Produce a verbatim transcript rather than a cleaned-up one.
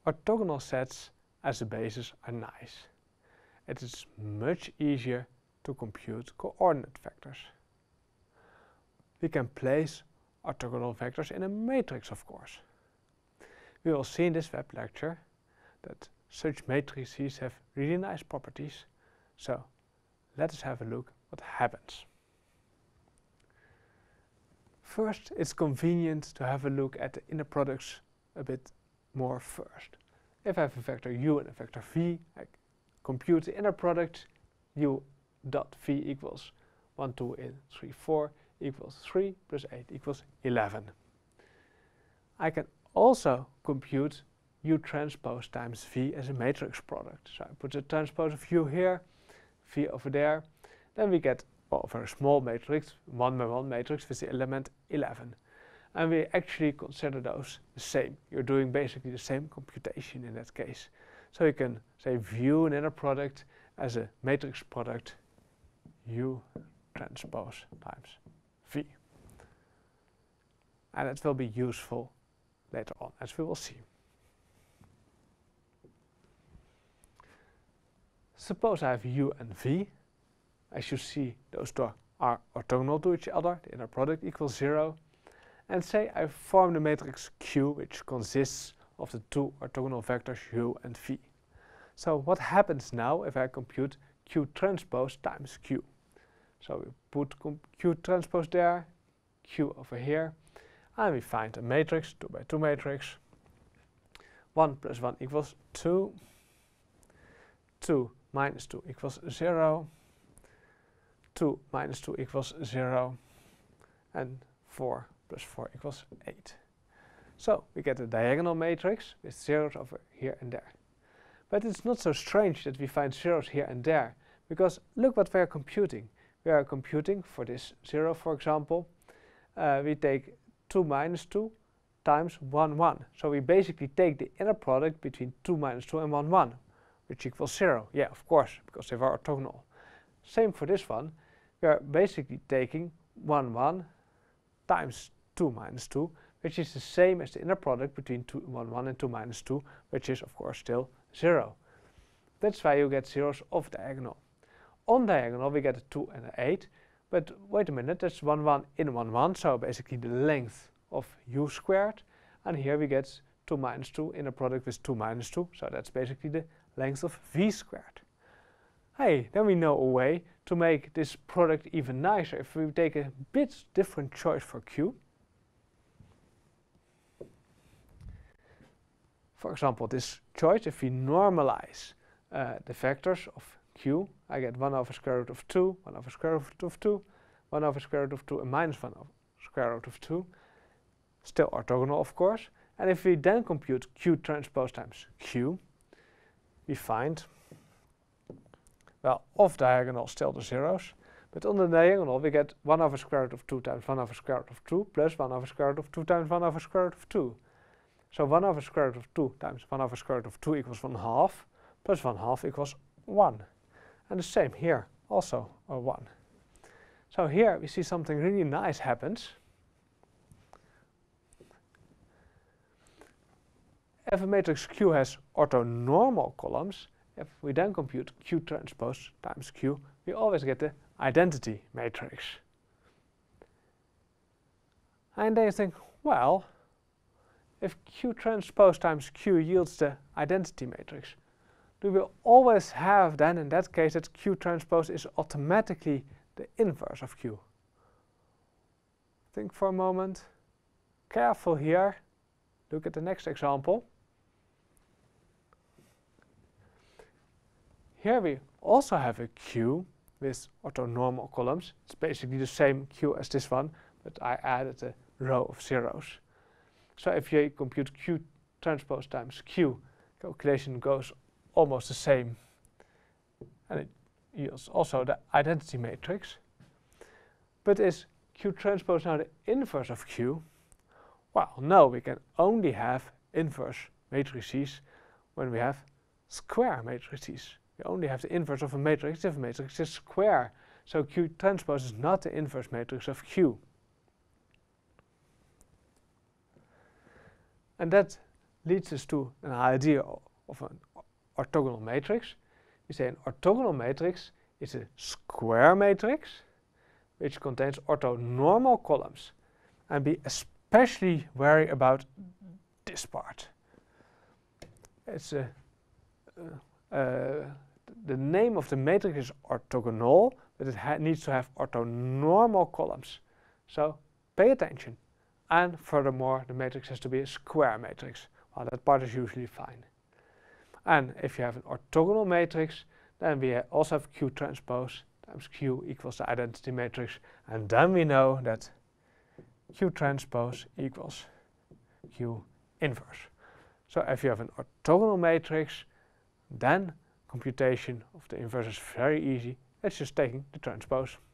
orthogonal sets as a basis are nice. It is much easier to compute coordinate vectors. We can place orthogonal vectors in a matrix, of course. We will see in this web lecture that such matrices have really nice properties, so let us have a look what happens. First, it's convenient to have a look at the inner products a bit more first. If I have a vector u and a vector v, I compute the inner product u dot v equals one, two, three, four equals three plus eight equals eleven. I can also compute u transpose times v as a matrix product. So I put the transpose of u here, v over there, then we get well, a very small matrix, one by one matrix with the element eleven. And we actually consider those the same. You're doing basically the same computation in that case. So you can say view an inner product as a matrix product u transpose times v. And it will be useful later on, as we will see. Suppose I have u and v. As you see, those two are orthogonal to each other. The inner product equals zero. And say I form the matrix Q, which consists of the two orthogonal vectors u and v. So what happens now if I compute Q transpose times Q? So we put Q transpose there, Q over here, and we find a matrix, two by two matrix. one plus one equals two. two minus two equals zero. two minus two equals zero. And four plus four equals eight. So we get a diagonal matrix with zeros over here and there. But it's not so strange that we find zeros here and there, because look what we are computing. We are computing for this zero, for example, uh, we take two minus two times one, one. So we basically take the inner product between two minus two and one, one, which equals zero. Yeah, of course, because they are orthogonal. Same for this one. We are basically taking one, one times two minus two, which is the same as the inner product between two, one, one and two minus two, which is of course still zero. That's why you get zeros off diagonal. On diagonal we get a two and an eight, but wait a minute, that's one, one in one, one, so basically the length of u squared, and here we get two minus two in a product with two minus two, so that's basically the length of v squared. Hey, then we know a way to make this product even nicer if we take a bit different choice for q. For example, this choice, if we normalize uh, the vectors of q, I get one over square root of two, one over square root of two, one over square root of two, and minus one over square root of two. Still orthogonal, of course. And if we then compute q transpose times q, we find, well, off diagonal still the zeros, but on the diagonal we get one over square root of two times one over square root of two plus one over square root of two times one over square root of two. So one over square root of two times one over square root of two equals one half, plus one half equals one. And the same here, also a one. So here we see something really nice happens. If a matrix Q has orthonormal columns, if we then compute Q transpose times Q, we always get the identity matrix. And then you think, well, if Q transpose times Q yields the identity matrix, do we always have then in that case that Q transpose is automatically the inverse of Q? Think for a moment. Careful here. Look at the next example. Here we also have a Q with orthonormal columns. It's basically the same Q as this one, but I added a row of zeros. So if you compute Q transpose times Q, calculation goes almost the same, and it yields also the identity matrix. But is Q transpose now the inverse of Q? Well, no, we can only have inverse matrices when we have square matrices. We only have the inverse of a matrix if a matrix is square. So Q transpose is not the inverse matrix of Q. And that leads us to an idea of an orthogonal matrix. We say an orthogonal matrix is a square matrix which contains orthonormal columns. And be especially wary about this part. It's a, uh, uh, the name of the matrix is orthogonal, but it ha needs to have orthonormal columns. So pay attention. And furthermore, the matrix has to be a square matrix. Well, that part is usually fine. And if you have an orthogonal matrix, then we ha also have Q transpose times Q equals the identity matrix. And then we know that Q transpose equals Q inverse. So if you have an orthogonal matrix, then computation of the inverse is very easy. It's just taking the transpose.